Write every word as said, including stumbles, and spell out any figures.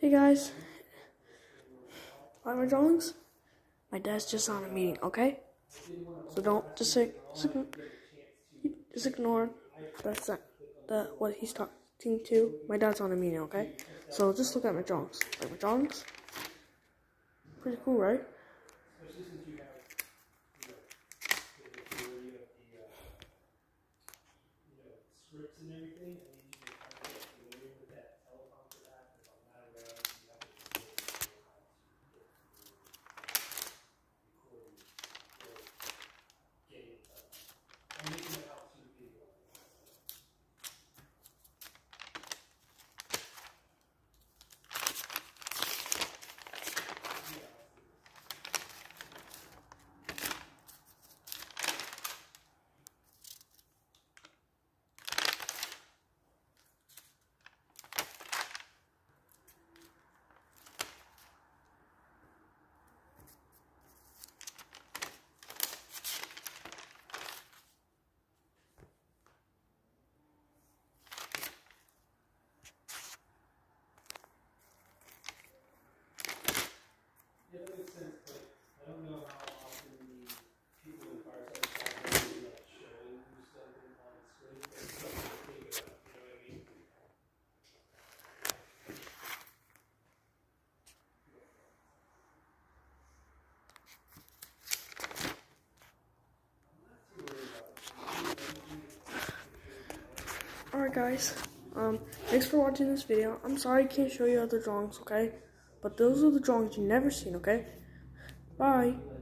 Hey guys, like my drawings? My dad's just on a meeting, okay? So don't just say, just, just ignore that's that, the what he's talking to. My dad's on a meeting, okay? So just look at my drawings. Like my drawings? Pretty cool, right? Yeah, that makes sense, but I don't know how often the people in Fireside Chat are really like showing you something on screen. It's something to think about, you know what I mean? Alright guys, um, thanks for watching this video. I'm sorry I can't show you other drawings, okay? But those are the drawings you've never seen, okay? Bye.